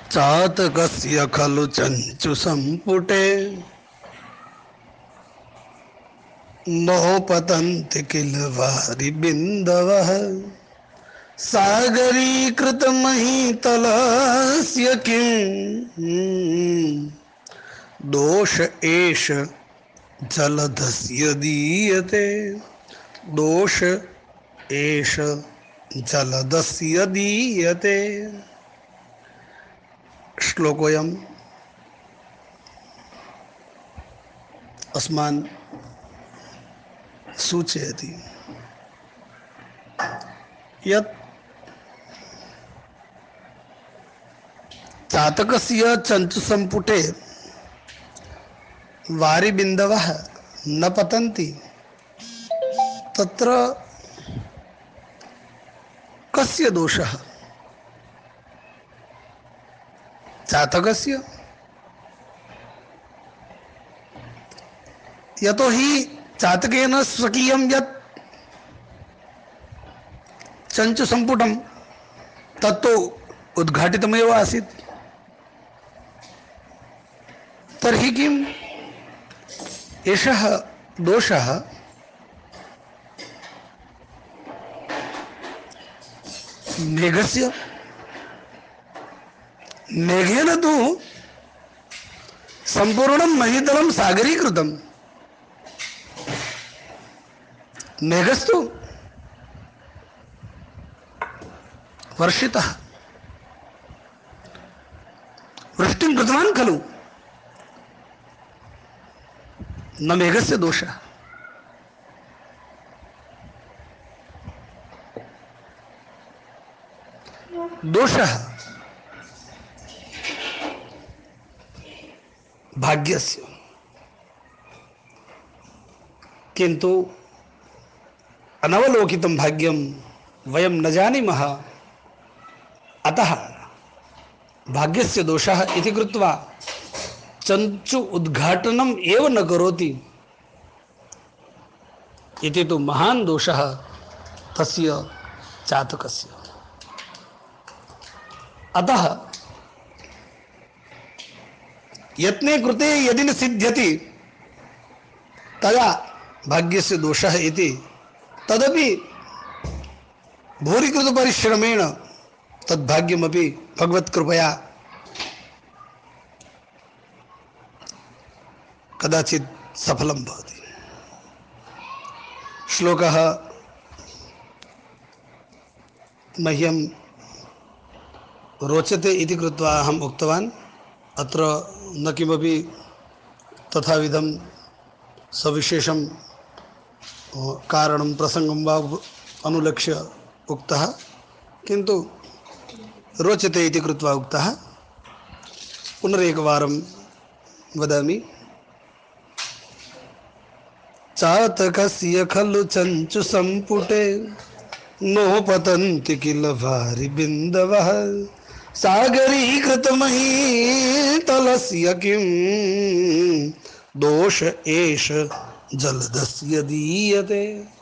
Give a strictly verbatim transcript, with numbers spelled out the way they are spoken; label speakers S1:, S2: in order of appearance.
S1: चातकस्य खलु चंचु संपुटे नोपतन्ति किल वारि बिन्दवः सागरीकृत महीतलस्य किं दोष एष जलधस्य दीयते दोष एष जलधस्य दीयते। श्लोकोऽयम् अस्मान् सूचयति यत् चातकस्य चंचुसंपुटे वारिबिन्दवः न पतन्ति तत्र कस्य दोषः? चातकस्य। यतो हि चातकेन स्वकीयं यत् चंचुसंपुटं तत्तु उद्घाटितमेव आसीत्। तर्हि किम् एषः दोषः मेघस्य? मेघेन तु संपूर्णं महीतलं सागरीकृतं। मेघस्तु वर्षितः वृष्टिं कृतवान् खलु, न मेघस्य दोषः। दोषः भाग्यस्य। किन्तु अनवलोकितं भाग्यं वयं न जानीमः, अतः भाग्यस्य दोषः इति कृत्वा चंचु उद्घाटनम् एव न करोति इति तु महान् दोषः तस्य चातकस्य। अतः यत्ने कृते यदि न सिद्ध्यति तदा भाग्यस्य दोषः इति, तदपि भूरिकृत परिश्रमेण तद्भाग्यमपि भगवत्कृपया कदाचित् सफलं भवति। श्लोकः मह्यं रोचते इति कृत्वा अहम् उक्तवान्। अत्र न किमपि तथाविधं सविशेषं कारणं प्रसंगं वा अनुलक्ष्य उक्तः, किन्तु रोचते इति कृत्वा उक्तः। पुनरेकवारं वदामि। चातकस्य खलु चंचु संपुटे नोपतन्ति किल वारिबिन्दवः सागरीकृत महीतलस्य किं दोष एष जलधस्य दीयते।